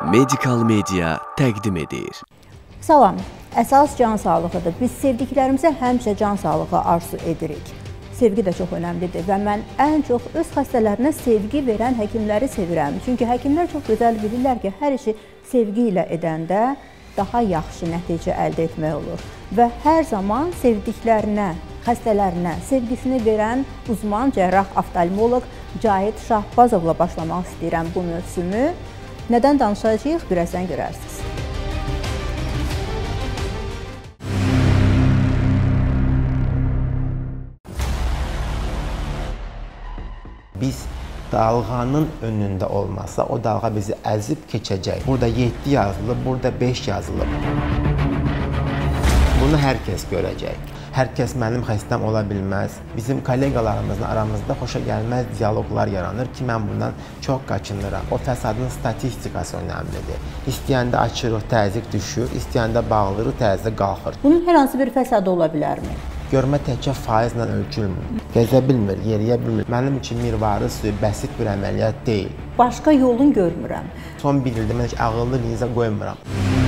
Medical Media təqdim edir. Salam, əsas can sağlığıdır. Biz sevdiklərimizə həmişə can sağlığı arzu edirik. Sevgi də çox önəmlidir və mən ən çox öz xəstələrinə sevgi verən həkimləri sevirəm. Çünki həkimlər çox gözəl bilirlər ki, hər işi sevgi ilə edəndə daha yaxşı nəticə əldə etmək olur. Və hər zaman sevdiklərinə, xəstələrinə sevgisini verən uzman cərrah oftalmoloq Cahid Şahbazovla başlamaq istəyirəm bu mövsümü. Nədən danışacağıq, birazdan görərsiniz. Biz dalğanın önündə olmasa, o dalğa bizi əzib keçəcək. Burada 7 yazılıb, burada 5 yazılıb. Bunu hər kəs görəcək. Hər kəs mənim xəstəm ola bilməz. Bizim kolleqalarımızla aramızda xoşa gəlməz diyaloqlar yaranır ki, mən bundan çox qaçınıram. O fəsadın statistikası önəmlidir. İstəyəndə açırıq, təzyiq düşür, istəyəndə bağlırıq, təzyiq qalxır. Bunun hər hansı bir fəsadı ola bilərmi? Görmə təkcə faizlə ölçülmür. Gəzə bilmir, yeriyə bilmir. Mənim üçün mirvari suyu bəsit bir əməliyyat deyil. Başqa yolunu görmürəm. Son bir ildə mən heç ağıllı linza qoymuram.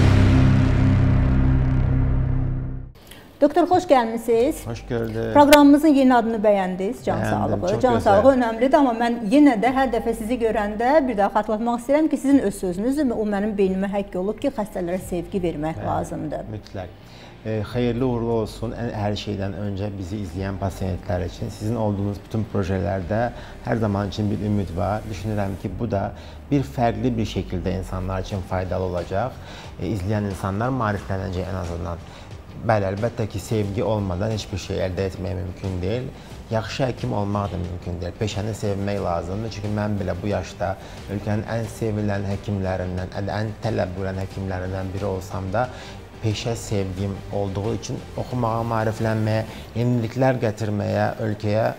Doktor, xoş gəlmisiniz. Hoş gördük. Proqramımızın yeni adını bəyəndiniz, can Bəyəndim, sağlığı. çox Can gözəl. sağlığı önəmlidir, amma mən yenə də hər dəfə sizi görəndə bir daha xatırlatmaq istəyirəm ki, sizin öz sözünüzdür. O mənim beynimə həkk olub ki, xəstələrə sevgi vermək lazımdır. Mütləq. Xeyirli uğurlu olsun. Hər şeydən öncə bizi izləyən pasiyentlər üçün sizin olduğunuz bütün projelərdə hər zaman üçün bir ümid var. Düşünürəm ki, bu da bir fərqli bir şəkildə insanlar üçün faydalı olacaq. İzləyən insanlar maariflənəcək ən azından. Bəli, əlbəttə ki, sevgi olmadan heç bir şey əldə etmək mümkün deyil. Yaxşı həkim olmaq da mümkün deyil. Peşəni sevmək lazımdır. Çünki mən belə bu yaşda ölkənin ən sevilən həkimlərindən, ən tələb görən həkimlərindən biri olsam da, peşə sevgim olduğu üçün oxumağa, maariflənməyə, yeniliklər gətirməyə, ölkəyə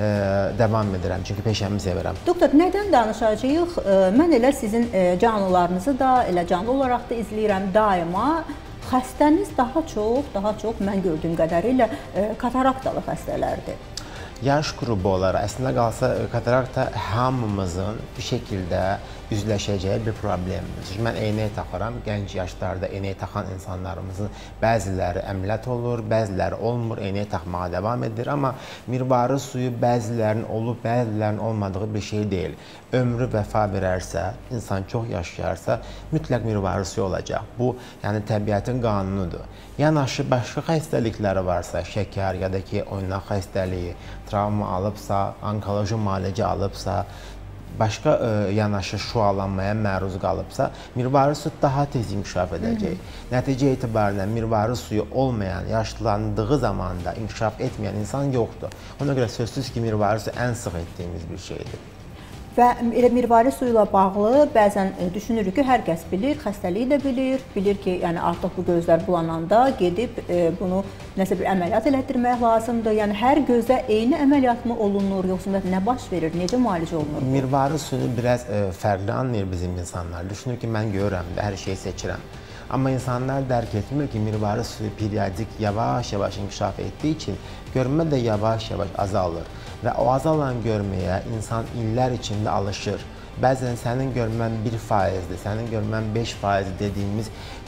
davam edirəm. Çünki peşəmi sevirəm. Doktor, nədən danışacağıq? Mən elə sizin canlılarınızı da, elə canlı olaraq da izləyirəm daima. Xəstəniz daha çox mən gördüyüm qədərilə kataraktalı xəstələrdir. Yaş qrupu olaraq, əslində qalsa katarakta hamımızın bir şəkildə üzləşəcəyi bir problemdir. Çünki mən eynək taxıram, gənc yaşlarda eynək taxan insanlarımızın bəziləri əməliyyat olur, bəziləri olmur, eynək taxmağa davam edir. Amma mirvari suyu bəzilərinin olub, bəzilərinin olmadığı bir şey deyil. Ömrü vəfa verərsə, insan çox yaşayarsa, mütləq mirvari suyu olacaq. Bu, yəni təbiətin qanunudur. Yanaşı başqa xəstəlikləri varsa, şəkər ya da ki, oynaq xəstəliyi, travma alıbsa, onkoloji müalicə alıbsa, başqa yanaşı şüalanmaya məruz qalıbsa, mirvari su daha tez inkişaf edəcək. Nəticə etibarilə mirvari suyu olmayan, yaşlandığı zamanda inkişaf etməyən insan yoxdur. Ona görə sözsüz ki, mirvari su ən sıx etdiyimiz bir şeydir. Və elə mirvari su ilə bağlı bəzən düşünürük ki, hər kəs bilir, xəstəliyi də bilir ki, yəni artıq bu gözlər bulananda gedib bunu nəsə bir əməliyyat elətdirmək lazımdır. Yəni hər gözə eyni əməliyyat mı olunur, yoxsa nə baş verir, necə müalicə olunur? Mirvari suyunu biraz fərqli anlayır bizim insanlar. Düşünür ki, mən görürəm və hər şeyi seçirəm. Amma insanlar dərk etmir ki, mirvari suyu periodik yavaş-yavaş inkişaf etdiyi üçün görmə də yavaş-yavaş azalır. Və o azalan görməyə insan illər içində alışır. Bəzən sənin görmən 1%-dir, sənin görmən 5%-dir dediyimiz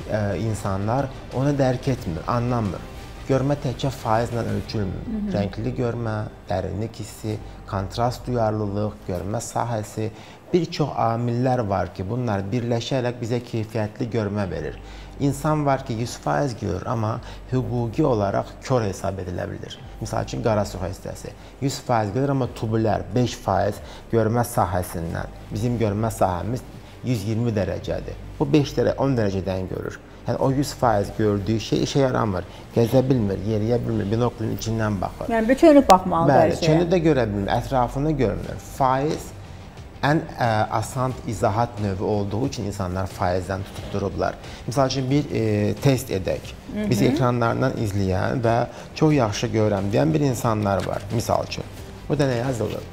insanlar onu dərk etmir, anlamır. Görmə təkcə faizlə ölçülmür. Rəngli görmə, dərinlik hissi, kontrast duyarlılıq, görmə sahəsi, bir çox amillər var ki, bunlar birləşərək bizə keyfiyyətli görmə verir. İnsan var ki, 100% görür, amma hüquqi olaraq kör hesab edilə bilir. Misal üçün, qarasux xəstəsi 100% görür, amma tubulər 5% görmə sahəsindən. Bizim görmə sahəmiz 120 dərəcədir. Bu 10 dərəcədən görür. Yəni, o 100% gördüyü şey işə yaramır. Gəzə bilmir, yeriyə bilmir, binoklun içindən baxır. Yəni, bir çönüb baxmalıdır hər şeyə. Bəli, çönü də görə bilmir, ətrafını görmür. Faiz ən asan izahat növü olduğu üçün insanlar faizdən tutub durublar. Misal üçün, bir test edək. Biz ekranlarından izləyən və çox yaxşı görürəm deyən bir insanlar var. Misal üçün, burada nə yazılır?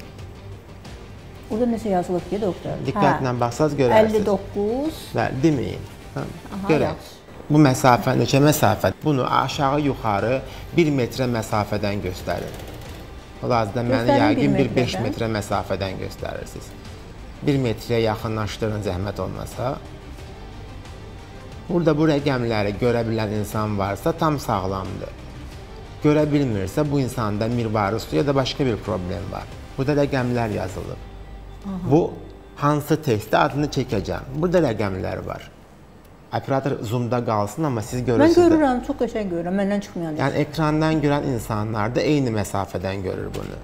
Burada nəsə yazılıb ki, doktor? Diqqətlə baxsaz görərsiniz. 59. Bəli, deməyin. Görək. Bu məsafə neçə məsafə? Bunu aşağı-yuxarı 1 metrə məsafədən göstərir. O da azda məni yəqin bir 5 metrə məsafədən göstərirsiniz. 1 metrə yaxınlaşdırın zəhmət olmasa. Burada bu rəqəmləri görə bilən insan varsa tam sağlamdır. Görə bilmirsə bu insanda mirvari su ya da başqa bir problem var. Burada rəqəmlər yazılıb. Bu hansı testdə adını çəkəcəm. Burada rəqəmlər var. Operator zoomda qalsın, amma siz görürsünüz. Mən görürəm, çox qəşəng görürəm, məndən çıxmayan. Yəni ekrandan görən insanlar da eyni məsafədən görür bunu.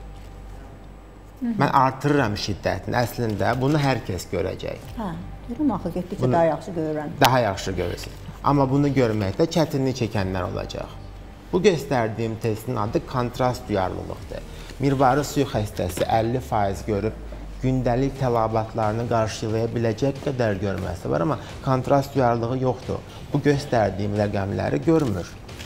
Mən artırıram şiddətini. Əslində bunu hər kəs görəcək. Hə, görürəm axı getdikcə daha yaxşı görürəm. Daha yaxşı görürsün. Amma bunu görməkdə çətinlik çəkənlər olacaq. Bu göstərdiyim testin adı kontrast duyarlılıqdır. Mirvari suyu xəstəsi 50% görüb gündəlik tələbatlarını qarşılaya biləcək qədər görməsi var, amma kontrast duyarlılığı yoxdur. Bu göstərdiyim rəqəmləri görmür.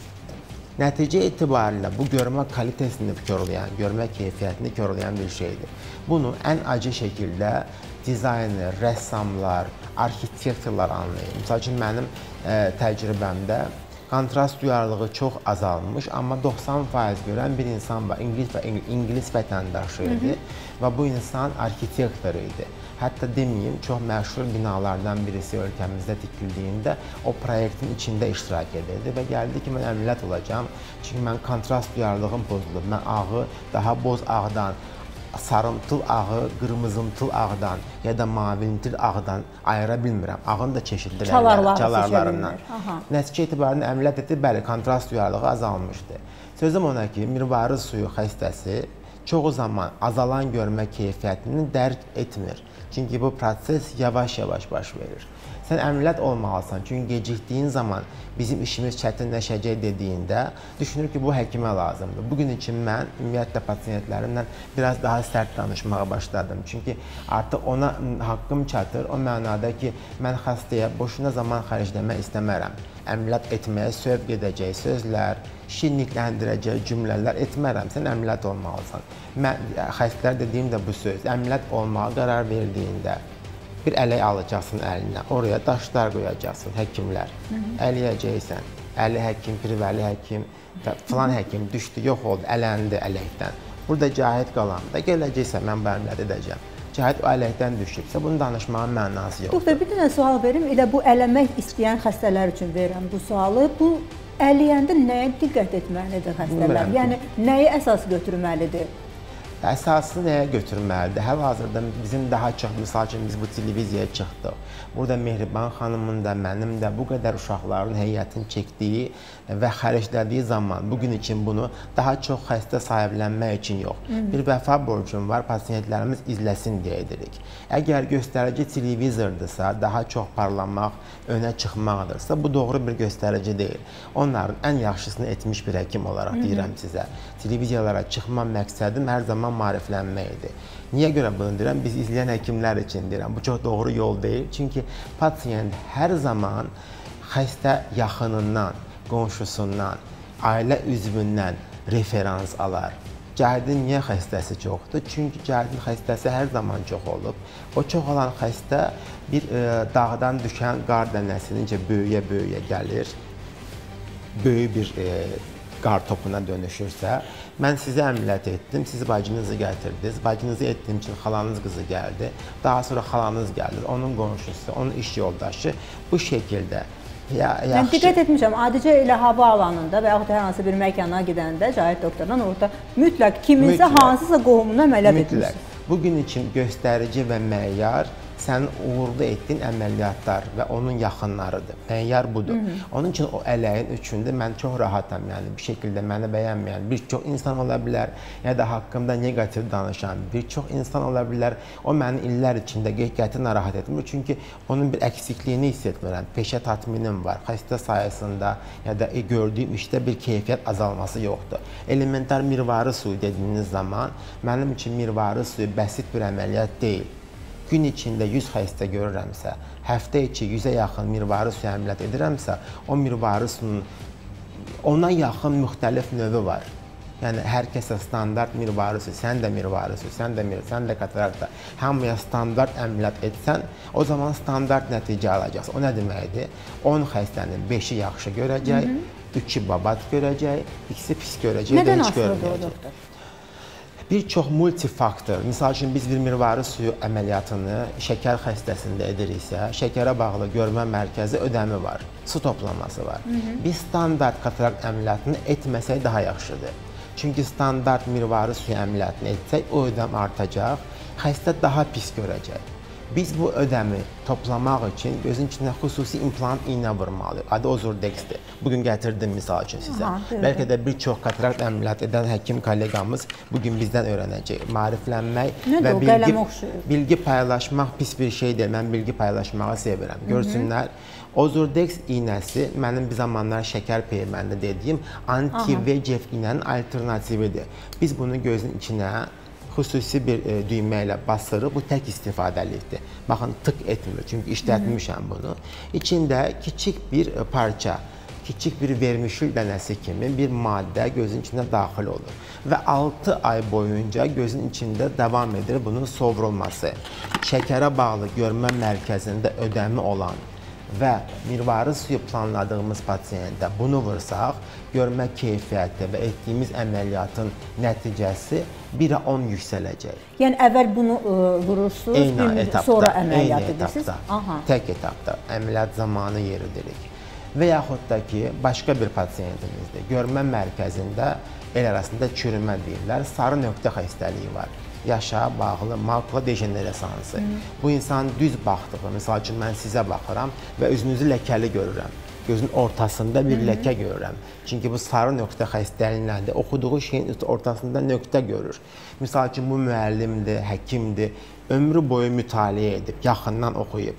Nəticə etibarilə bu görmə kalitəsini korlayan, görmə keyfiyyətini korlayan bir şeydir. Bunu ən acı şəkildə dizayner, rəssamlar, arxitektorlar anlayır. Məsəl üçün mənim təcrübəmdə kontrast duyarlılığı çox azalmış, amma 90% görən bir insan var. İngilis vətəndaşı idi və bu insan arxitektor idi. Hətta deməyim, çox məşhur binalardan birisi ölkəmizdə tikildiyində o proyektin içində iştirak edirdi və gəldi ki, mən əməliyyat olacağam. Çünki mən kontrast duyarlılığım pozulub. Mən ağı daha boz ağdan, sarımtıl ağı qırmızımtıl ağdan ya da mavintil ağdan ayıra bilmirəm. Ağın da çeşidli çalarlarından. Nəticə etibarında əməliyyat etdi, bəli, kontrast duyarlılığı azalmışdı. Sözüm ona ki, mirvari suyu xəstəsi çoxu zaman azalan görmə keyfiyyətini dərk etmir. Çünki bu proses yavaş-yavaş baş verir. Sən əməliyyat olmalısan, çünki gecikdiyin zaman bizim işimiz çətinləşəcək dediyində düşünür ki, bu həkimə lazımdır. Bugün üçün mən ümumiyyətlə pasiyentlərimlə biraz daha sərt danışmağa başladım. Çünki artıq ona haqqım çatır, o mənada ki, mən xəstəyə boşuna zaman xərcləmək istəmərəm. Əməliyyat etməyə sövq edəcək sözlər, şirinlikləndirəcək cümlələr etmərəm. Sən əməliyyat olmalısan. Xəstələr dediyim də bu söz. Əməliyyat olmağa qərar verdiyində bir ələk alacaqsın əlinə, oraya daşlar qoyacaqsın, həkimlər. Ələyəcəksən, əli həkim, privəli həkim, filan həkim düşdü, yox oldu, ələndi ələkdən. Burada cahit qalanda gələcəksən, mən bu əməliyyat edəcəm. Cahit o ələkdən düşübsə, bunu danışmağın mənası yoxdur. Doktor, bir dənə sual verim, elə bu ələmək istəyən xəstələr üçün verirəm bu sualı. Bu ələyəndə nəyə diqqət etməlidir xəstələr? Yəni, nəyi əsas götürməlidir? Əsası nəyə götürməlidir? Hal-hazırda bizim daha çox, misal üçün biz bu televiziyaya çıxdıq. Burada Mehriban xanımın da, mənim də bu qədər uşaqların heyətini çəkdiyi və xərclədiyi zaman bugün üçün bunu daha çox xəstə sahiblənmək üçün yox. Bir vəfa borcum var, pasiyentlərimiz izləsin deyə edirik. Əgər göstərici televizordursa, daha çox parlamaq, önə çıxmaqdırsa, bu doğru bir göstərici deyil. Onların ən yaxşısını etmiş bir həkim olaraq deyirəm sizə. Televiziyalara çıxma məqsədim hər zaman maariflənməkdir. Niyə görə bunu deyirəm? Biz izləyən həkimlər üçün deyirəm. Bu çox doğru yol deyil. Çünki pasiyent hər zaman xəstə yaxınından, qonşusundan, ailə üzvündən referans alar. Cahidin niyə xəstəsi çoxdur? Çünki cahidin xəstəsi hər zaman çox olub. O çox olan xəstə bir dağdan düşən qar dənəsincə böyüyə-böyüyə gəlir. Böyük bir qar topuna dönüşürsə, mən sizi əməliyyat etdim, siz bacınızı gətirdiniz, bacınızı etdiyim üçün xalanız qızı gəldi, daha sonra xalanız gəldi, onun qonşusu, onun iş yoldaşı bu şəkildə. Mən diqqət etmişəm, adicə elə hava alanında və yaxud hər hansı bir məkana gedəndə Cahid doktordan orada mütləq kiminsə hansısa qohumunu əməliyyat etmişsiniz. Bugün üçün göstərici və məyyar sənin uğurlu etdiyin əməliyyatlar və onun yaxınlarıdır. Məyyar budur. Onun üçün o ələyin üçündə mən çox rahatam. Yəni bir şəkildə məni bəyənməyən bir çox insan ola bilər, ya da haqqımda neqativ danışan bir çox insan ola bilər. O məni illər içində qəti narahat etmir. Çünki onun bir əksikliyini hiss etmirəm. Peşə tatminim var. Xəstə sayəsində ya da gördüyüm işdə bir keyfiyyət azalması yoxdur. Elementar mirvari suyu dediyiniz zaman mənim üçün mirvari suyu bəsit bir əməliyyat deyil. Gün içində 100 xəstə görürəmsə, həftə içi 100-ə yaxın mirvari suyu əməliyyat edirəmsə, o mirvari suyun ona yaxın müxtəlif növü var. Yəni, hər kəsə standart mirvari suyu, sən də mirvari suyu, sən də katarakta, hamıya standart əməliyyat etsən, o zaman standart nəticə alacaqsın. O nə deməkdir? 10 xəstənin 5-i yaxşı görəcək, 3-ü babat görəcək, ikisi pis görəcək, nədən asılıdır o doktor? Bir çox multifaktor, misal üçün biz bir mirvari suyu əməliyyatını şəkər xəstəsində ediriksə, şəkərə bağlı görmə mərkəzi ödəmi var, su toplaması var. Biz standart katarakt əməliyyatını etməsək daha yaxşıdır. Çünki standart mirvari suyu əməliyyatını etsək, o ödəm artacaq, xəstə daha pis görəcək. Biz bu ödəmi toplamaq üçün gözün içində xüsusi implant iynə vurmalıyıq. Adı Ozurdex'dir. Bugün gətirdim misal üçün sizə. Bəlkə də bir çox katarakt əməliyyat edən həkim kolleqamız bugün bizdən öyrənəcək. Maariflənmək və bilgi paylaşmaq pis bir şey deyil. Mən bilgi paylaşmağı sevirəm. Görsünlər. Ozurdex iynəsi mənim bir zamanlar şəkər peyməndə dediyim anti-VEGF iynənin alternatividir. Biz bunu gözün içinə xüsusi bir düymə ilə basırıq. Bu tək istifadəlikdir. Baxın, tık etmir. Çünki işlətmişəm bunu. İçində kiçik bir parça, kiçik bir vermişül dənəsi kimi bir maddə gözün içində daxil olur. Və 6 ay boyunca gözün içində davam edir bunun sovrulması. Şəkərə bağlı görmə mərkəzində ödəmi olan və mirvari suyu planladığımız pasiyentə bunu vursaq, görmə keyfiyyəti və etdiyimiz əməliyyatın nəticəsi 1-ə 10 yüksələcək. Yəni əvvəl bunu vurursunuz, sonra əməliyyat edirsiniz? Tək etapda əməliyyat zamanı yeridirik. Və yaxud da ki, başqa bir pasiyentimizdə görmə mərkəzində el arasında çürümə deyirlər, sarı nöqtə xəstəliyi var. Yaşa bağlı makula dejenerasiyansı. Bu insan düz baxdığı, misal üçün mən sizə baxıram və üzünüzü ləkəli görürəm. Gözün ortasında bir ləkə görürəm. Çünki bu sarı nöqtə xəstəliklərdə oxuduğu şeyin ortasında nöqtə görür. Misal üçün bu müəllimdir, həkimdir, ömrü boyu mütaliə edib, yaxından oxuyub.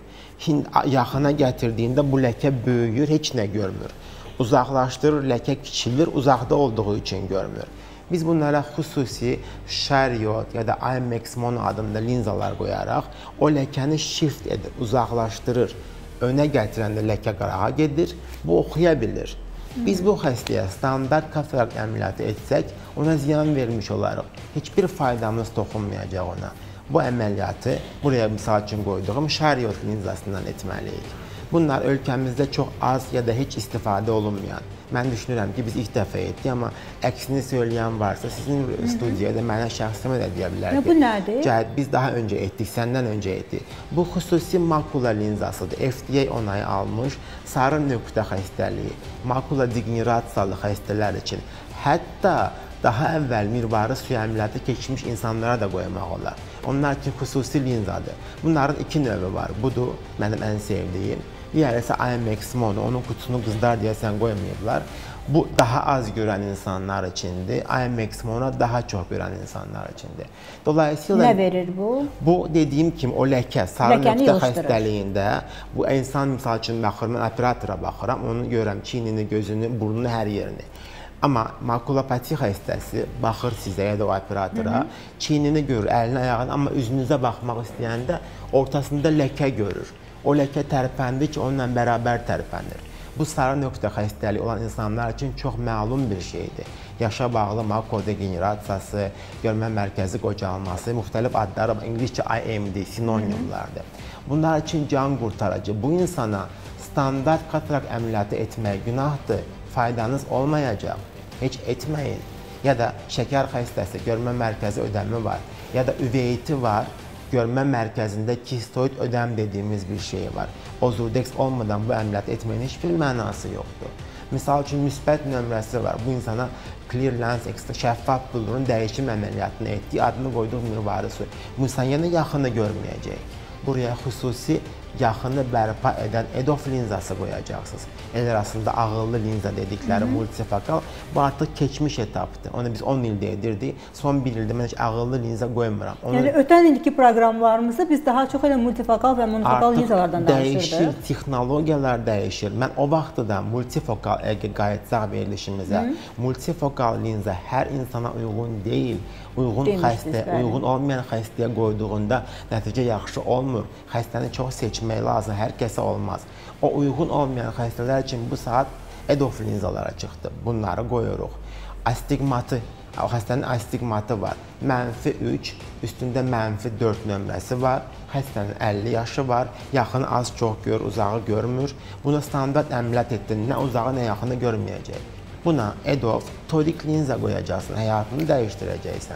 Yaxına gətirdiyində bu ləkə böyüyür, heç nə görmür. Uzaqlaşdırır, ləkə kiçilir, uzaqda olduğu üçün görmür. Biz bunlara xüsusi şəriot ya da IMAX mono adında linzalar qoyaraq o ləkəni shift edir, uzaqlaşdırır. Önə gətirəndə ləkə qarağa gedir, bu oxuya bilir. Biz bu xəstəyə standart katarakt əməliyyatı etsək, ona ziyan vermiş olarıq. Heç bir faydamız toxunmayacaq ona. Bu əməliyyatı buraya misal üçün qoyduğum şəriot linzasından etməliyik. Bunlar ölkəmizdə çox az ya da heç istifadə olunmayan. Mən düşünürəm ki, biz ilk dəfə etdik, amma əksini söyləyən varsa, sizin studiyada mənə şəxsimə də deyə bilər ki, bu nədir? Biz daha öncə etdik, səndən öncə etdik. Bu xüsusi makula linzasıdır. FDA onayı almış sarı nöqtə xəstəliyi, makula degenerasiyalı xəstələr üçün. Hətta daha əvvəl mirvari suyu əməliyyatı keçmiş insanlara da qoymaq olar. Onlar üçün xüsusi linzadır. Bunların 2 növü var. Budur, mənim ən sevdiyim. Digəri isə IMAX mono, onun kutusunu qızlar deyəsən qoymayıblar. Bu daha az görən insanlar üçündür. IMAX mono daha çox görən insanlar üçündür. Dolayısıyla nə verir bu? Bu dediyim kimi o ləkə, sarı nöqtə xəstəliyində bu insan misal üçün baxır, mən operatora baxıram, onu görürəm çiynini, gözünü, burnunu, hər yerini. Amma makulopati xəstəsi baxır sizə ya da o operatora, çiynini görür, əlini, ayağını, amma üzünüzə baxmaq istəyəndə ortasında ləkə görür. O ləkə tərpəndir ki, onunla bərabər tərpənir. Bu sarı nöqtə xəstəliyi olan insanlar üçün çox məlum bir şeydir. Yaşa bağlı makula degenerasiyası, görmə mərkəzi qocalması, müxtəlif adları, İngiliscə IMD, sinonimlardır. Bunlar üçün can qurtarıcı. Bu insana standart katarakt əməliyyatı etmək günahdır, faydanız olmayacaq. Heç etməyin. Ya da şəkər xəstəsi, görmə mərkəzi ödəmi var, ya da üveyti var. Görmə mərkəzində kistoid ödəm dediyimiz bir şey var. Ozurdex olmadan bu əməliyyat etməyin heç bir mənası yoxdur. Misal üçün müsbət nömrəsi var. Bu insana clear lens şəffaf bülurun dəyişim əməliyyatını etdiyi adını qoyduğu mirvari suyu. Bu insan yenə yaxını görməyəcək. Buraya xüsusi yaxını bərpa edən EDOF linzası qoyacaqsınız. El arasında ağıllı linza dedikləri multifokal, bu artıq keçmiş etapdır. Onu biz 10 ildə edirdik, son 1 ildə mən heç ağıllı linza qoymuram. Yəni ötən ilki proqramlarımızda biz daha çox elə multifokal və monofokal linzalardan danışırdıq. Artıq dəyişir, texnologiyalar dəyişir. Mən o vaxtı da multifokal qayıtsaq verilişimizə, multifokal linza hər insana uyğun deyil. Uyğun olmayan xəstəyə qoyduğunda nəticə yaxşı olmur. Xəstəni çox seçmək lazım, hər kəsə olmaz. O uyğun olmayan xəstələr üçün bu saat EDOF linzalara çıxdı. Bunları qoyuruq. Astigmatı, o xəstənin astigmatı var. -3, üstündə -4 nömrəsi var. Xəstənin 50 yaşı var, yaxını az çox görür, uzağı görmür. Buna standart əməliyyat etdin, nə uzağı, nə yaxını görməyəcək. Buna EDOF, torik linza qoyacaqsın, həyatını dəyişdirəcəksən.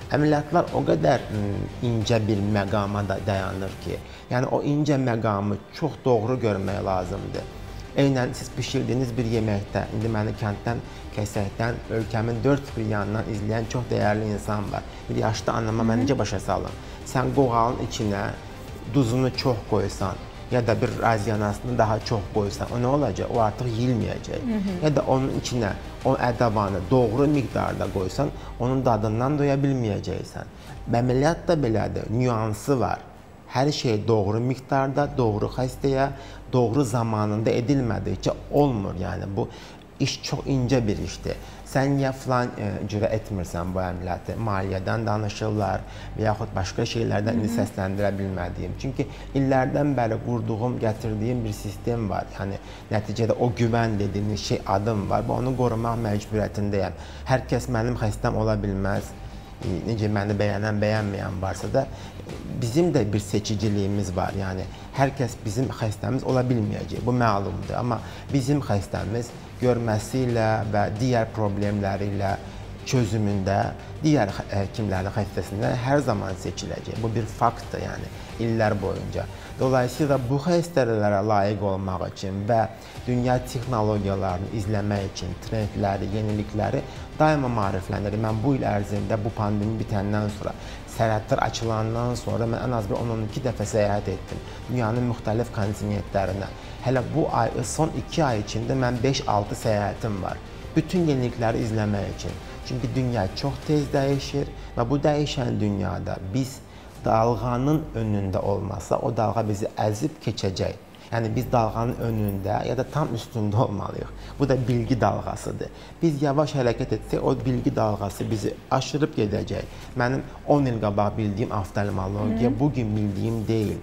Əməliyyatlar o qədər incə bir məqama da dayanır ki, yəni o incə məqamı çox doğru görmək lazımdır. Eynən siz bişirdiyiniz bir yeməkdə, indi məni kənddən, kəsəkdən, ölkəmin dörd bir yanından izləyən çox dəyərli insan var. Bir yaşlı anama mən necə başa salım? Sən qoğalın içinə duzunu çox qoysan, ya da bir razyanasını daha çox qoysan, o nə olacaq? O artıq yeyilməyəcək. Ya da onun içinə o ədəbanı doğru miqdarda qoysan, onun dadından doya bilməyəcəksən. Əməliyyat da belədir, nüansı var. Hər şey doğru miqdarda, doğru xəstəyə, doğru zamanında edilmədikcə olmur. Yəni bu iş çox incə bir işdir. Sən niyə filan cürə etmirsən bu əməliyyatı? Maliyyədən danışırlar və yaxud başqa şeylərdən indi səsləndirə bilmədiyim. Çünki illərdən bəri qurduğum, gətirdiyim bir sistem var. Yəni nəticədə o güvən dediyimiz şey adım var və onu qorumaq məcburiyyətindəyəm. Hər kəs mənim xəstəm ola bilməz. Necə məni bəyənən, bəyənməyən varsa da bizim də bir seçiciliyimiz var. Yəni hər kəs bizim xəstəmiz ola bilməyəcək. Bu məlumdur. Amma bizim xəstəmiz görməsi ilə və digər problemləri ilə çözümündə digər həkimlərin xəstəsindən hər zaman seçiləcək. Bu bir faktdır, yəni illər boyunca. Dolayısıyla bu xəstələrə layiq olmaq üçün və dünya texnologiyalarını izləmək üçün trendləri, yenilikləri daima maarifləndirir. Mən bu il ərzində, bu pandemi bitəndən sonra, sərhədlər açılandan sonra mən ən az bir 10-12 dəfə səyahət etdim. Dünyanın müxtəlif kontinentlərinə. Hələ bu ay, son 2 ay içində mən 5-6 səyahətim var. Bütün yenilikləri izləmək üçün. Çünki dünya çox tez dəyişir və bu dəyişən dünyada biz dalğanın önündə olmasa, o dalğa bizi əzib keçəcək. Yəni biz dalğanın önündə ya da tam üstündə olmalıyıq. Bu da bilgi dalğasıdır. Biz yavaş hərəkət etsək, o bilgi dalğası bizi aşırıb gedəcək. Mənim 10 il qabaq bildiyim oftalmologiya bugün bildiyim deyil.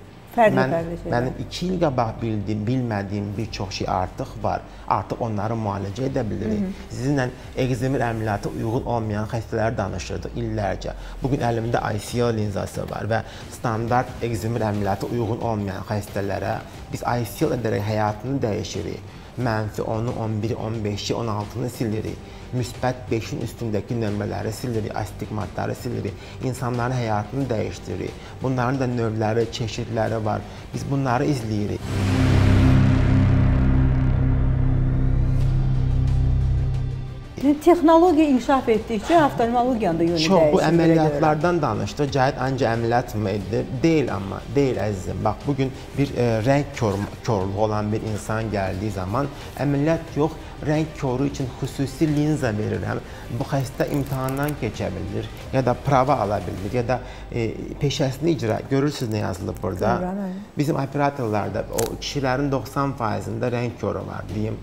Mənim 2 il qabaq bilmədiyim bir çox şey artıq var. Artıq onları müalicə edə bilirik. Sizinlə ekzemir əməliyyatı uyğun olmayan xəstələri danışırdıq illərcə. Bugün əlimdə ICL linzası var və standart ekzemir əməliyyatı uyğun olmayan xəstələrə biz ICL edərək həyatını dəyişirik. Mənfi 10-u, 11-i, 15-i, 16-nı silirik. Müsbət 5-in üstündəki nömrələri silirik, astigmatları silirik. İnsanların həyatını dəyişdiririk. Bunların da növləri, çeşidləri var. Biz bunları izləyirik. Texnologiya inkişaf etdikcə oftalmologiyanın da yönü dəyişir. Çox bu əməliyyatlardan danışdıq. Cahit ancaq əməliyyat mı edilir? Deyil amma, deyil əzizim. Bax, bugün bir rəng korluğu olan bir insan gəldiyi zaman əməliyyat yox, rəng koru üçün xüsusi linza verirəm. Bu xəstə imtahandan keçə bilir, ya da prava ala bilir, ya da peşəsini icra. Görürsünüz nə yazılıb burada? Bizim operatorlarda o kişilərin 90%-ında rəng koru var. Deyim,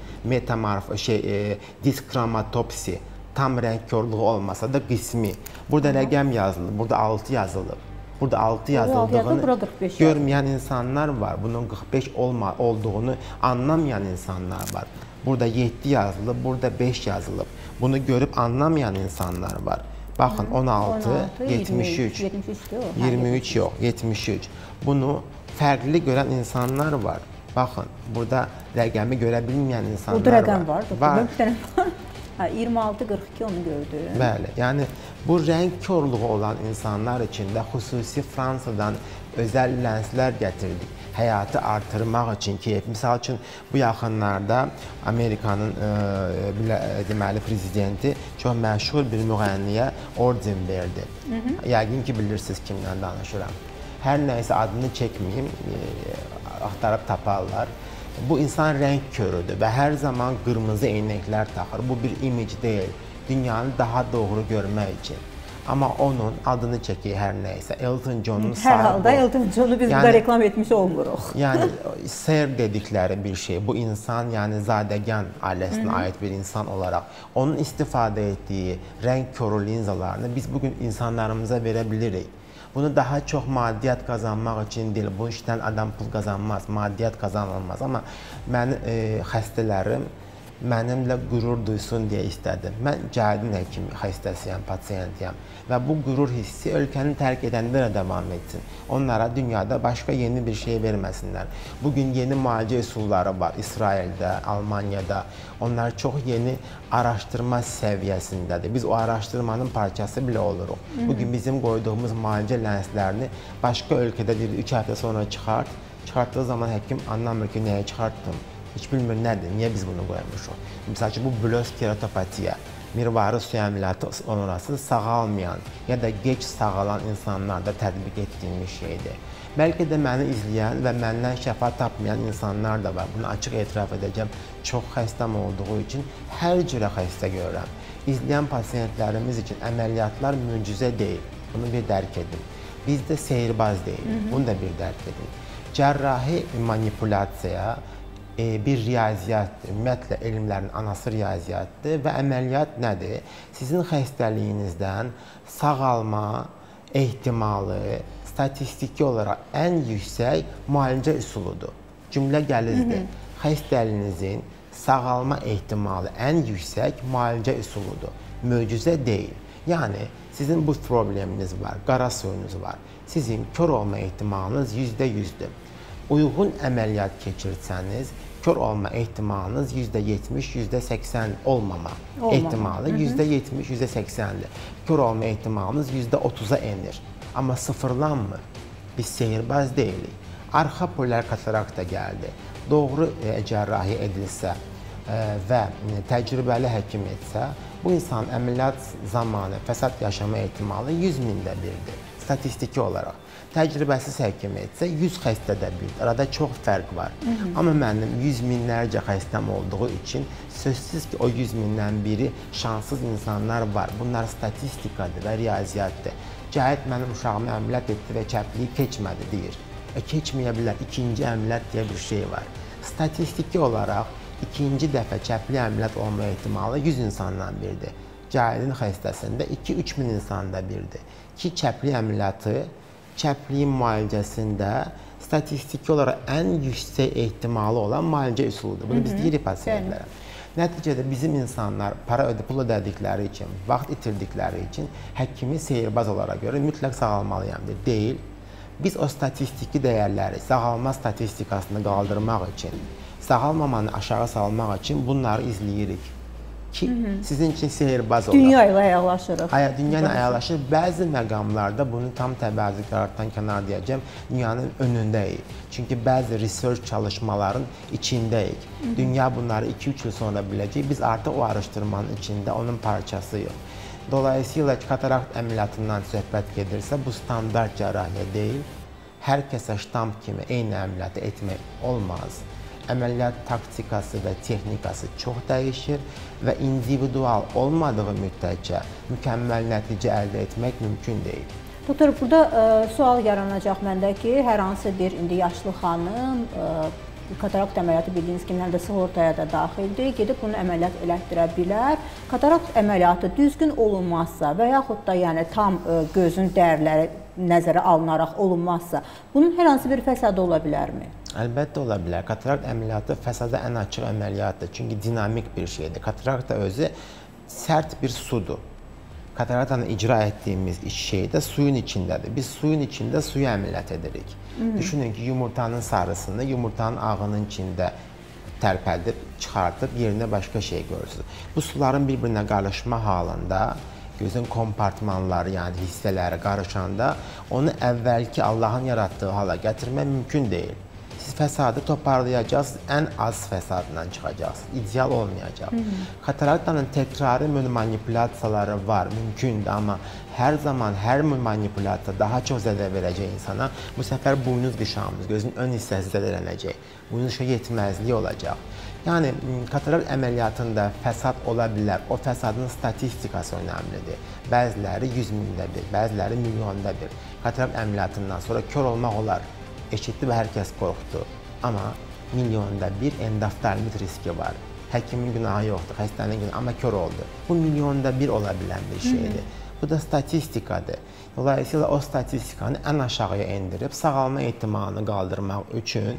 diskromatopsi, tam rəng korluğu olmasa da qismi. Burada rəqəm yazılıb, burada 6 yazılıb. Burada 6 yazıldığını görməyən insanlar var. Bunun 45 olduğunu anlamayan insanlar var. Burada 7 yazılıb, burada 5 yazılıb. Bunu görüb anlamayan insanlar var. Baxın, 16, 73, 23 yox, 73. Bunu fərqli görən insanlar var. Baxın, burada rəqəmi görə bilməyən insanlar var. Burada rəqəm var. Var. 26-42 onu gördüm. Bəli, yəni bu rəng korluğu olan insanlar üçün də xüsusi Fransadan özəl lenslər gətirdik. Həyatı artırmaq üçün ki, misal üçün bu yaxınlarda Amerikanın deməli prezidenti çox məşhur bir müğənniyə orden verdi. Yəqin ki, bilirsiniz kimdən danışıram. Hər nəysə adını çəkməyim, axtarıb taparlar. Bu insan rəng körüdür və hər zaman qırmızı eynəklər taxır. Bu bir imic deyil, dünyanı daha doğru görmək üçün. Amma onun adını çəkir hər nəysə, Elton John'un sahibi. Hər halda Elton John'u biz burada reklam etmiş olmuruq. Yəni, ser dedikləri bir şey, bu insan, yəni zadəgan ailəsinə aid bir insan olaraq onun istifadə etdiyi rəng körü linzalarını biz bugün insanlarımıza verə bilirik. Bunu daha çox maddiyyat qazanmaq üçün deyil, bu işdən adam pul qazanmaz, maddiyyat qazanılmaz. Amma mənim xəstələrim mənimlə qürur duysun deyə istədim. Mən Cahidin həkimi, xəstəsiyəm, pasiyentiyəm və bu qürur hissi ölkəni tərk edəndə də davam etsin. Onlara dünyada başqa yeni bir şey verməsinlər. Bugün yeni müalicə üsulları var İsraildə, Almaniyada. Onlar çox yeni araşdırma səviyyəsindədir. Biz o araşdırmanın parçası belə oluruq. Bugün bizim qoyduğumuz müalicə lenslərini başqa ölkədə 3 həftə sonra çıxartdığı zaman həkim anlamır ki, nəyə çıxartdım? Heç bilmir nədir, niyə biz bunu qoymuşuq? Məsəl ki, bu blöz keratopatiya, mirvari su əməliyyatı sonrası sağalmayan ya da geç sağalan insanlarda tətbiq etdiyimiz şeydir. Bəlkə də məni izləyən və məndən şəfa tapmayan insanlar da var. Bunu açıq etiraf edəcəm. Çox xəstəm olduğu üçün hər cürə xəstə görürəm. İzləyən pasiyentlərimiz üçün əməliyyatlar möcüzə deyil. Bunu bir dərk edin. Biz də seyirbaz deyil. Bunu da bir dərk edin. Cərrahi manipulyasiya bir riyaziyyatdır. Ümumiyyətlə, elmlərin anası riyaziyyatdır və əməliyyat nədir? Sizin xəstəliyinizdən sağalma ehtimalı statistiki olaraq ən yüksək müalicə üsuludur. Cümlə gəlizdir. Xəstəliyinizin sağalma ehtimalı ən yüksək müalicə üsuludur. Möcüzə deyil. Yəni, sizin bu probleminiz var, qara suyunuz var. Sizin kör olma ehtimalınız %100'dür. Uyğun əməliyyat keçirsəniz, kör olma ehtimalınız %70, %80 olmama ehtimalı %70, %80'dir. Kör olma ehtimalınız %30'a enir. Amma sıfırlanmır. Biz seyirbaz deyilik. Arxa polar katarakta gəldi. Doğru cərrahi edilsə və təcrübəli həkim etsə, bu insan əməliyyat zamanı fəsad yaşama ehtimalı 100.000'də birdir, statistiki olaraq. Təcrübəsiz həkim etsə 100 xəstədə birdir. Arada çox fərq var. Amma mənim 100 minlərcə xəstəm olduğu üçün sözsüz ki, o 100 mindən biri şanssız insanlar var. Bunlar statistikadır və riyaziyyatdır. Cahid mənim uşağımı əməliyyat etdi və kəpliyi keçmədi deyir. Keçməyə bilər, ikinci əməliyyat deyə bir şey var. Statistiki olaraq ikinci dəfə kəpli əməliyyat olma ehtimalı 100 insandan birdir. Cahidin xəstəsində 2-3 min insanda birdir. Ki kəpli əməliyyatı kəpliyin müalicəsində statistiki olaraq ən yüksək ehtimalı olan müalicə üsuludur. Bunu biz deyirik pasiyentlərə. Nəticədə bizim insanlar para pul ödədikləri üçün, vaxt itirdikləri üçün həkimi seyirbaz olaraq görür, mütləq sağalmalıyam deyil. Biz o statistiki dəyərləri, sağalma statistikasını qaldırmaq üçün, sağalmamanı aşağı salmaq üçün bunları izləyirik. Ki, sizin üçün seyirbaz olar. Dünya ilə əyaqlaşırıq. Dünya ilə əyaqlaşır. Bəzi məqamlarda bunu tam təvazökarlıqdan kənar deyəcəm, dünyanın önündəyik. Çünki bəzi research çalışmaların içindəyik. Dünya bunları 2-3 il sonra biləcək. Biz artıq o araşdırmanın içində onun parçasıyıq. Dolayısıyla katarakt əməliyyatından söhbət gedirsə, bu standart cərrahiyyə deyil. Hər kəsə ştamp kimi eyni əməliyyatı etmək olmaz. Əməliyyat taktikası və texnikası çox dəyişir və individual olmadığı müddətcə mükəmməl nəticə əldə etmək mümkün deyil. Doktor, burada sual yaranacaq məndə ki, hər hansı bir indi yaşlı xanım katarakt əməliyyatı bildiyiniz kimi həm də sığortaya da daxildir, gedib bunu əməliyyat elətdirə bilər. Katarakt əməliyyatı düzgün olunmazsa və yaxud da yəni tam gözün dəyərləri nəzərə alınaraq olunmazsa, bunun hər hansı bir fəsadı ola bilərmi? Əlbəttə ola bilər. Katarakt əməliyyatı fəsada ən açıq əməliyyatdır. Çünki dinamik bir şeydir. Katarakt da özü sərt bir sudur. Kataraktanı icra etdiyimiz şey də suyun içindədir. Biz suyun içində suyu əməliyyat edirik. Düşünün ki, yumurtanın sarısını yumurtanın ağının içində tərpədib, çıxartıb yerinə başqa şey görürsünüz. Bu suların bir-birinə qarışma halında gözün kompartmanları, yəni hissələri qarışanda onu əvvəlki Allahın yaratdığı hala gətirmək mümkün deyil. Siz fəsadı toparlayacaqsınız, ən az fəsadla çıxacaqsınız, ideal olmayacaq. Kataraktanın təkrarı manipulyasiyaları var, mümkündür, amma hər zaman hər manipulyasiya daha çox zədə verəcək insana. Bu səfər buynuz qışağımız, gözün ön hissəsi zədələnəcək, buynuz qışa yetməzliyi olacaq. Yəni, katarakt əməliyyatında fəsad ola bilər, o fəsadın statistikası önəmlidir. Bəziləri 100.000'də bir, bəziləri milyonda bir. Katarakt əməliyyatından sonra kör olmaq olar. Eşitdi və hər kəs qorxdu. Amma milyonda bir endoftalmit riski var. Həkimin günahı yoxdur, xəstənin günahı, amma kör oldu. Bu milyonda bir ola bilən bir şeydir. Bu da statistikadır. Dolayısıyla o statistikanı ən aşağıya endirib sağalma ehtimalını qaldırmaq üçün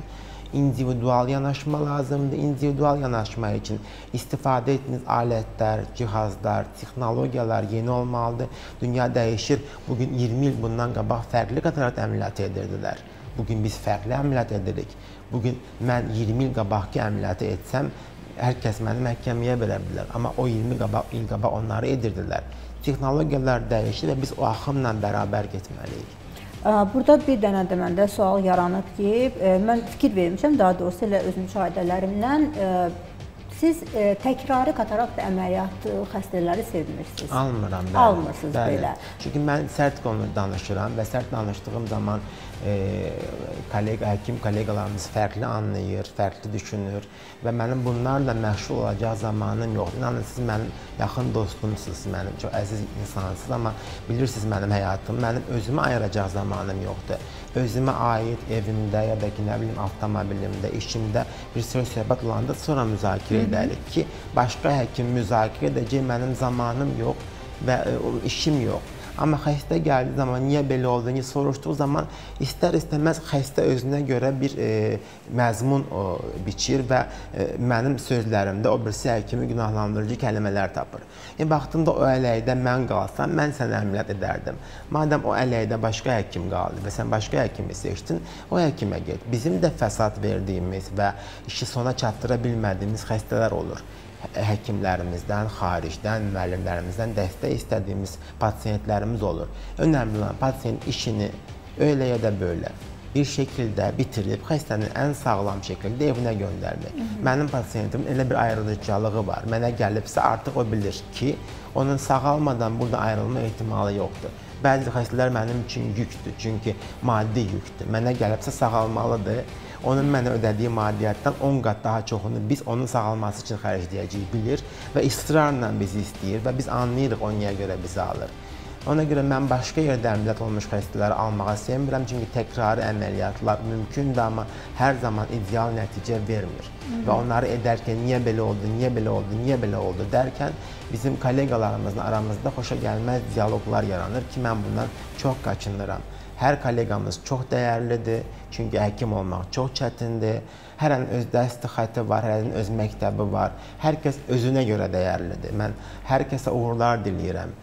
individual yanaşma lazımdır. İndividual yanaşma için istifadə etdiyiniz alətlər, cihazlar, texnologiyalar yeni olmalıdır. Dünya dəyişir. Bugün 20 il bundan qabaq fərqli katarat əməliyyatı edirdilər. Bugün biz fərqli əməliyyat edirik. Bugün mən 20 il qabaqki əməliyyatı etsəm, hər kəs məni məhkəməyə verə bilər. Amma o 20 il qabaq onları edirdilər. Texnologiyalar dəyişir və biz o axımla bərabər getməliyik. Burada bir dənə də məndə sual yaranıb ki, mən fikir vermişəm, daha doğrusu elə öz müşahidələrimdən, siz təkrarı katarakt əməliyyatı xəstələri sevmirsiniz. Almıram, bəli. Almırsınız belə. Çünki mən sərt konu danışıram və sərt danışdığım zaman həkim kollegalarımız fərqli anlayır, fərqli düşünür və mənim bunlarla məşğul olacaq zamanım yoxdur. İnanın, siz mənim yaxın dostumsunuz, mənim çox əziz insansınız, amma bilirsiniz mənim həyatım, mənim özümə ayıracaq zamanım yoxdur. Özümə aid evimdə ya da ki, nə bilim, avtomobilimdə, işimdə bir söhbət olanda sonra müzakirə edərik ki, başqa həkim müzakirə edəcək mənim zamanım yox və işim yox. Amma xəstə gəldiyi zaman niyə belə olduğunu soruşduğu zaman istər-istəməz xəstə özünə görə bir məzmun biçir və mənim sözlərimdə o birisi həkimi günahlandırıcı kəlmələr tapır. Baxdığımda o əleyhdə mən qalsam, mən sənə əməliyyat edərdim. Madəm o əleyhdə başqa həkim qaldı və sən başqa həkimi seçdin, o həkimə get. Bizim də fəsad verdiyimiz və işi sona çatdıra bilmədiyimiz xəstələr olur. Həkimlərimizdən, xaricdən, müəllimlərimizdən dəstək istədiyimiz pasiyentlərimiz olur. Önəmli olan pasiyent işini öyle ya da böyle bir şekildə bitirib xəstəni ən sağlam şəkildə evinə göndərmək. Mənim pasiyentimin elə bir ayrıcalığı var. Mənə gəlibsə artıq o bilir ki, onun sağalmadan burada ayrılma ehtimalı yoxdur. Bəzi xəstələr mənim üçün yükdür, çünki maddi yükdür. Mənə gəlibsə sağalmalıdır. Onun mənə ödədiyi maddiyyatdan 10 qat daha çoxunu biz onun sağalması üçün xərcləyəcəyik bilir və israrla bizi istəyir və biz anlayırıq o niyə görə bizi alır. Ona görə mən başqa yerdə əməliyyat olmuş xəstələri almağa sevmirəm, çünki təkrarı əməliyyatlar mümkündür, amma hər zaman ideal nəticə vermir. Və onları edərkən niyə belə oldu, niyə belə oldu, niyə belə oldu dərkən bizim kollegalarımızla aramızda xoşa gəlməz diyaloqlar yaranır ki, mən bundan çox qaçınıram. Hər kollegamız çox dəyərlidir, çünki həkim olmaq çox çətindir. Hər an öz dəsti xətti var, hər an öz məktəbi var. Hər kəs özünə görə dəyərlidir. Mən hər kəsə uğurlar diləyirəm.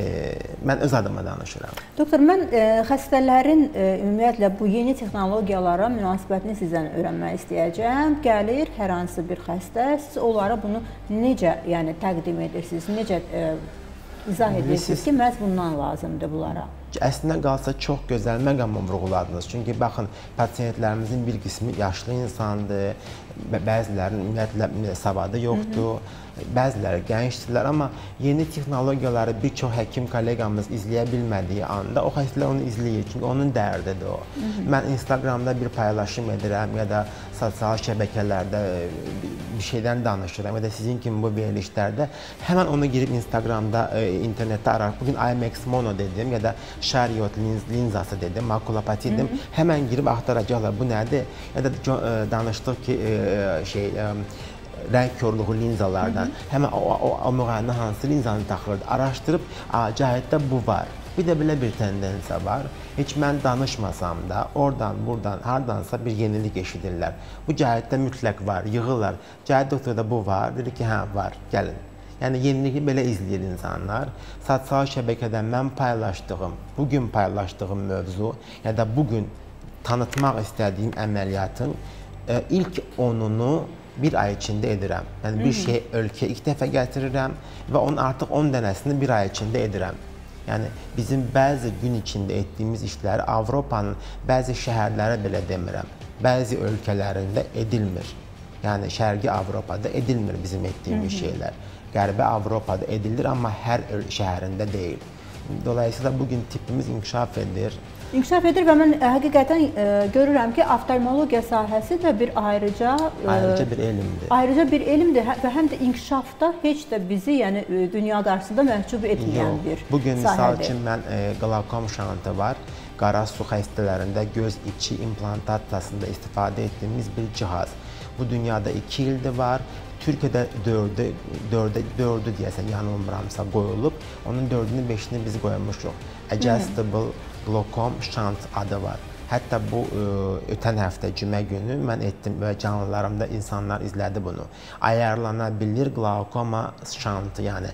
Mən öz adıma danışıram. Doktor, mən xəstələrin ümumiyyətlə bu yeni texnologiyalara münasibətini sizdən öyrənmək istəyəcəm. Gəlir hər hansı bir xəstə, siz onlara bunu necə təqdim edirsiniz, necə izah edirsiniz ki, məhz bundan lazımdır bunlara? Əslində qalsa çox gözəl məqamı vurğuladınız. Çünki baxın, pasiyentlərimizin bir qismi yaşlı insandır, bəzilərinin ümumiyyətlə savadı yoxdur, bəziləri gəncdirlər, amma yeni texnologiyaları bir çox həkim kollegamız izləyə bilmədiyi anda o xəstələr onu izləyir, çünki onun dərdidir o. Mən Instagramda bir paylaşım edirəm ya da sosial şəbəkələrdə bir şeydən danışıram ya da sizin kimi bu verilişlərdə həmən onu girib Instagramda, internetdə ararıq. Bugün IMAX Mono dedim ya da Şariot linzası dedim, makulopati dedim. Həmən girib axtaracaqlar bu nədir? Ya da danışdıq ki, rəng körlüğü linzalardan. Həmən o müğənni hansı linzanı taxırdı? Araşdırıb, cəhətdə bu var. Bir də belə bir tendensiya var. Heç mən danışmasam da, oradan, buradan, hardansa bir yenilik eşidirlər. Bu cəhətdə mütləq var, yığırlar. Cəhət doktorda bu var, dedi ki, hə, var, gəlin. Yəni, yeniliyi belə izləyir insanlar. Sosial şəbəkədən mən paylaşdığım, bugün paylaşdığım mövzu ya da bugün tanıtmaq istədiyim əməliyyatın ilk 10'unu bir ay içində edirəm. Yəni, bir şey ölkəyə ilk dəfə gətirirəm və onun artıq 10 dənəsini bir ay içində edirəm. Yəni, bizim bəzi gün içində etdiyimiz işləri Avropanın bəzi şəhərlərə belə demirəm, bəzi ölkələrində edilmir. Yəni, Şərqi Avropada edilmir bizim etdiyimiz şeylər. Qərbi Avropada edilir, amma hər şəhərində deyil. Dolayısıyla bugün tipimiz inkişaf edir. İnkişaf edir və mən həqiqətən görürəm ki, oftalmologiya sahəsi də bir ayrıca bir elmdir. Ayrıca bir elmdir və həm də inkişafda heç də bizi, yəni dünya qarşısında məhcub etməyən bir sahədir. Bugün misal üçün mən qlaukom şantı var. Qara su xəstələrində göz içi implantasiyasında istifadə etdiyimiz bir cihaz. Bu dünyada 2 ildir var. Türkiyədə 4'ü deyəsən, yanılmıramsa qoyulub. Onun 4'ünü 5'ini biz qoymuşuq. Adjustable Glaucom Shunt adı var. Hətta bu ötən həftə cümə günü mən etdim və canlılarımda insanlar izlədi bunu. Ayarlana bilir qlaukoma şantı, yəni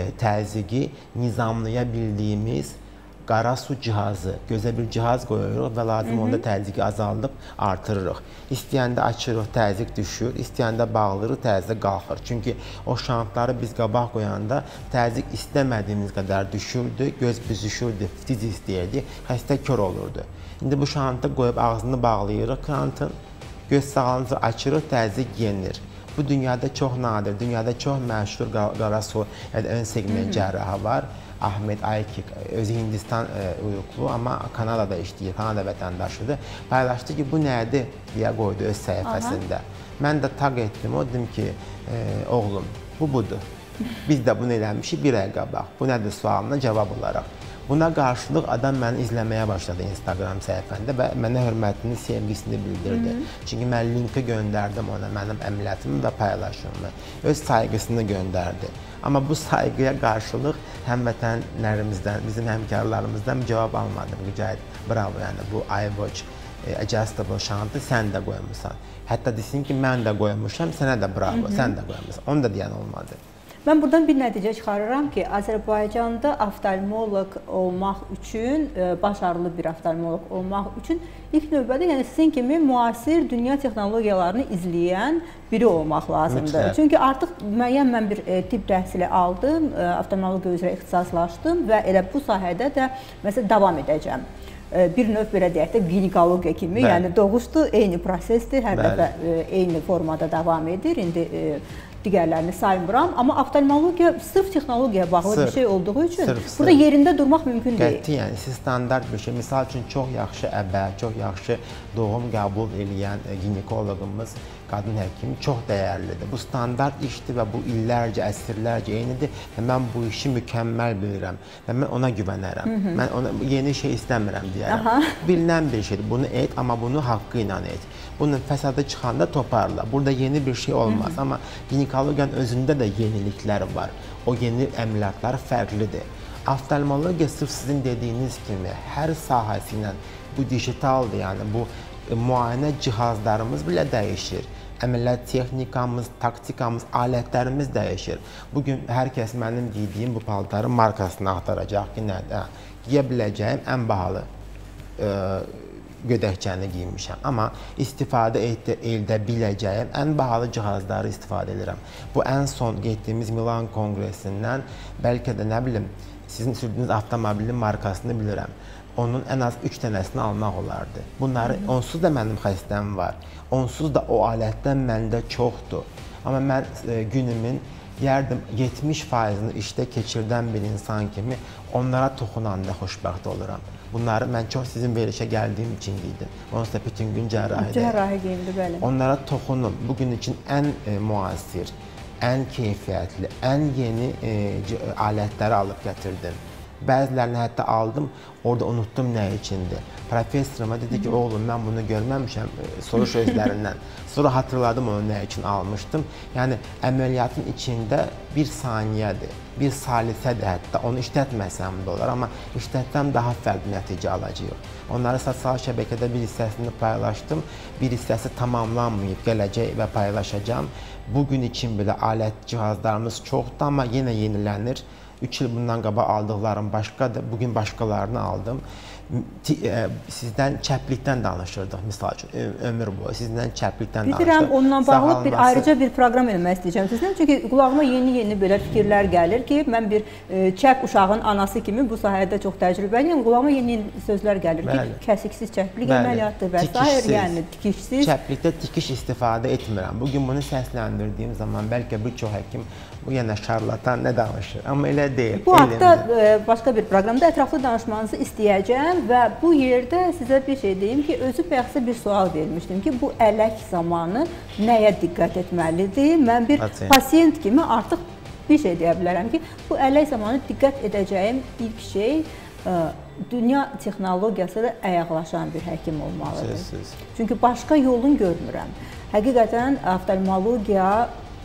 təzyiqi nizamlaya bildiyimiz qara su cihazı, gözə bir cihaz qoyuruq və lazım onda təzyiqi azaldıb artırırıq. İstəyəndə açırıq, təzyiq düşür, istəyəndə bağlayırıq, təzyiq qalxır. Çünki o şantları biz qabaq qoyanda təzyiq istəmədiyimiz qədər düşürdü, göz büzüşürdü, fiz istəyirdi, xəstə kör olurdu. İndi bu şantı qoyub ağzını bağlayırıq krantın, göz sağalınca açırıq, təzyiq yenilir. Bu dünyada çox nadir, dünyada çox məşhur qara su, yəni ön segment cərrahı var. Ahmet Aykik, özü Hindistan uyuqlu, amma Kanadada işləyir, Kanada vətəndaşıdır. Paylaşdı ki, bu nədir deyə qoydu öz səhifəsində. Mən də taq etdim, o dedim ki, oğlum, bu budur. Biz də bunu eləmişik bir ay qabaq. Bu nədir sualına cavab olaraq. Buna qarşılıq adam məni izləməyə başladı Instagram səhifəndə və mənə hörmətini, sevgisini bildirdi. Çünki mən linki göndərdim ona, mənim əməliyyatımı və paylaşımı, öz sayğısını göndərdi. Amma bu sayğıya qarşılıq həmvətənlərimizdən, bizim həmkarlarımızdan cavab almadım. Rica et, bravo, yəni bu iWatch adjustable şantı sən də qoymuşsan. Hətta desin ki, mən də qoymuşam, sənə də bravo, sən də qoymuşsan. Onu da deyən olmadı. Mən buradan bir nəticə çıxarıram ki, Azərbaycanda oftalmoloq olmaq üçün, başarılı bir oftalmoloq olmaq üçün ilk növbədə yəni sizin kimi müasir dünya texnologiyalarını izləyən biri olmaq lazımdır. Mütləq. Çünki artıq müəyyən mən bir tibb təhsili aldım, oftalmologiya üzrə ixtisaslaşdım və elə bu sahədə də məsələn davam edəcəm. Bir növ belə deyək də ginekologiya kimi, yəni doğuşdu eyni prosesdir, hər dəfə eyni formada davam edir. İndi digərlərini saymıram, amma oftalmologiya sırf texnologiyaya bağlı bir şey olduğu üçün burada yerində durmaq mümkün deyil. Qətiyyən, siz standart bir şey. Misal üçün, çox yaxşı əbə, çox yaxşı doğum qəbul edən ginekoloqumuz, qadın həkimi çox dəyərlidir. Bu standart işdir və bu illərcə, əsrlərcə eynidir və mən bu işi mükəmməl bilirəm və mən ona güvənərəm. Mən ona yeni şey istəmirəm deyərəm. Bilinən bir şeydir, bunu et, amma bunu haqqı ilə et. Bunun fəsadı çıxanda toparla. Burada yeni bir şey olmaz, amma ginekologiyanın özündə də yeniliklər var. O yeni əməliyyatlar fərqlidir. Oftalmologiya sırf sizin dediyiniz kimi hər sahəsi ilə bu dijitaldır, yəni bu müayinə cihazlarımız belə dəyişir. Əməliyyat texnikamız, taktikamız, alətlərimiz dəyişir. Bugün hər kəs mənim giydiyim bu paltarın markasını axtaracaq ki, nədir? Giyə biləcəyim ən bahalı gödəkçəni giymişəm. Amma istifadə edə biləcəyim ən bahalı cihazları istifadə edirəm. Bu ən son getdiyimiz Milan konqresindən bəlkə də nə bilim, sizin sürdüyünüz avtomobilin markasını bilirəm. Onun ən az 3 dənəsini almaq olardı. Bunları, onsuz da mənim xəstəm var. Onsuz da o alətdən məndə çoxdur. Amma mən günümün deyərdim 70%-ni işdə keçirdən bir insan kimi onlara toxunanda xoşbəxt oluram. Bunları mən çox sizin verilişə gəldiyim üçün giydim. Onsuz da bütün gün cərrahidə. Cərrahi geyimdi, bəli. Onlara toxunum. Bugün üçün ən müasir, ən keyfiyyətli, ən yeni alətləri alıb gətirdim. Bəzilərini hətta aldım, orada unutdum nə içindir. Professoruma dedi ki, oğlum mən bunu görməmişəm, soruş özlərindən. Sonra hatırladım onu nə üçün almışdım. Yəni əməliyyatın içində bir saniyədir, bir salisədir hətta. Onu işlətməsəm də olar, amma işlətsəm daha fərqli nəticə alacağıq. Onları sosial şəbəkədə bir hissəsini paylaşdım, bir hissəsi tamamlanmayıb, gələcək və paylaşacağım. Bugün üçün belə alət cihazlarımız çoxdur, amma yenə yenilənir. 3 il bundan qabaq aldıqlarım başqadır, bugün başqalarını aldım. Sizdən çəplikdən danışırdıq, misal üçün, ömür boyu sizdən çəplikdən danışdıq. Bilirəm, onunla bağlı ayrıca bir proqram eləmək istəyəcəm sizdən. Çünki qulağıma yeni belə fikirlər gəlir ki, mən bir çəp uşağın anası kimi bu sahədə çox təcrübəliyəm. Qulağıma yeni sözlər gəlir ki, kəsiksiz çəplik əməliyyatı və s. yəni tikişsiz. Çəplikdə tikiş istifadə etmirəm. Bugün bunu səsləndirdiyim zaman bəlkə bir çox həkim bu yenə şarlatan nə danışır, amma elə deyil. Bu haqda başqa bir proqramda ətraflı danışmanızı istəyəcəm və bu yerdə sizə bir şey deyim ki, özü bəxsə bir sual vermişdim ki, bu ələk zamanı nəyə diqqət etməlidir? Mən bir pasiyent kimi artıq bir şey deyə bilərəm ki, bu ələk zamanı diqqət edəcəyim ilk şey dünya texnologiyası ilə əyaqlaşan bir həkim olmalıdır. Çünki başqa yolunu görmürəm. Həqiqətən oftalmologiya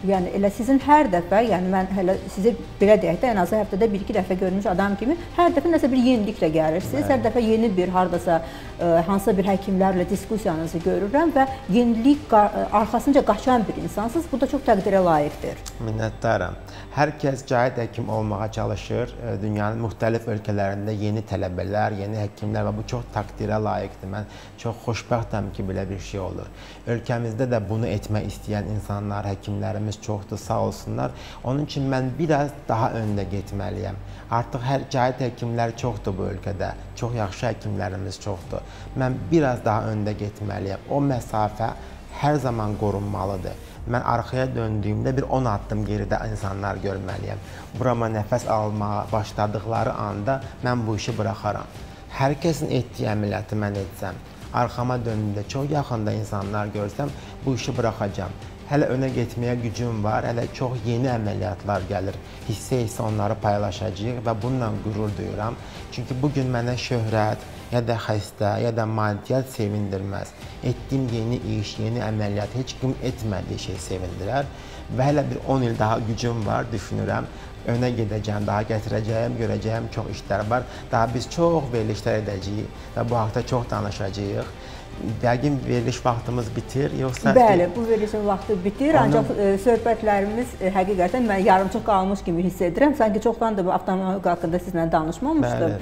Yəni elə sizin hər dəfə, yəni mən hələ sizə belə deyək də, ən azı həftədə 1-2 dəfə görmüş adam kimi hər dəfə nəsə bir yeniliklə gəlirsiniz. Hər dəfə yeni bir hardasa hansısa bir həkimlərlə diskussiyanızı görürəm və yenilik arxasınca qaçan bir insansınız. Bu da çox təqdirə layiqdir. Minnətdaram. Hər kəs cahid həkim olmağa çalışır. Dünyanın müxtəlif ölkələrində yeni tələbələr, yeni həkimlər və bu çox təqdirə layiqdir. Mən çox xoşbəxtəm ki, belə bir şey olur. Ölkəmizdə də bunu etmək istəyən insanlar, həkimlərimiz çoxdur, sağ olsunlar. Onun üçün mən biraz daha öndə getməliyəm. Artıq hər cahid həkimlər çoxdur bu ölkədə. Çox yaxşı həkimlərimiz çoxdur. Mən biraz daha öndə getməliyəm. O məsafə hər zaman qorunmalıdır. Mən arxaya döndüyümdə bir 10 addım geridə insanlar görməliyəm. Burama nəfəs almağa başladıqları anda mən bu işi buraxaram. Hər kəsin etdiyi əməliyyatı mən etsəm, arxama döndüyümdə çox yaxında insanlar görsəm, bu işi buraxacam. Hələ önə getməyə gücüm var, hələ çox yeni əməliyyatlar gəlir. Hissə-hissə onları paylaşacağıq və bununla qürur duyuram. Çünki bugün mənə şöhrət, ya da xəstə, ya da maddiyyat sevindirməz. Etdiyim yeni iş, yeni əməliyyat heç kim etmədiyi şey sevindirər. Və hələ bir 10 il daha gücüm var, düşünürəm. Önə gedəcəm, daha gətirəcəyim, görəcəyim çox işlər var. Daha biz çox verilişlər edəcəyik və bu haqda çox danışacağıq. Yəqin veriliş vaxtımız bitir, yoxsa... Bəli, bu verilişin vaxtı bitir, ancaq söhbətlərimiz həqiqətən mən yarımçıq qalmış kimi hiss edirəm. Sanki çoxdan da bu avtomobil haqqında sizlə danışmamışdım.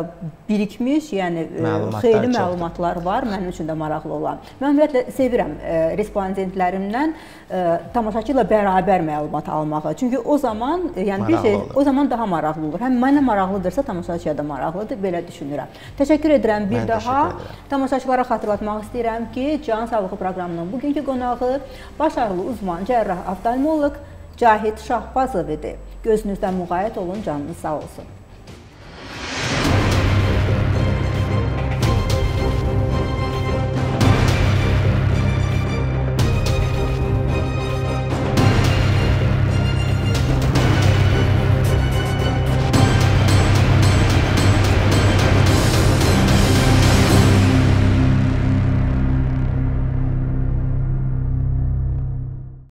Birikmiş, yəni xeyli məlumatlar var, mənim üçün də maraqlı olan. Mən ümumiyyətlə sevirəm respondentlərimdən tamaşaçı ilə bərabər məlumat almağı. Çünki o zaman, yəni bir şey, o zaman daha maraqlı olur. Həm mənə maraqlıdırsa, tamaşaçıya da maraqlıdır, belə düşünürəm. Təşəkkür edirəm bir daha. Tamaşaçılara xatırlatmaq istəyirəm ki, Can Sağlığı proqramının bugünkü qonağı baş ağrılı uzman cərrah oftalmoloq Cahid Şahbazov idi. Gözünüzdən müğayət olun, canınız sağ olsun.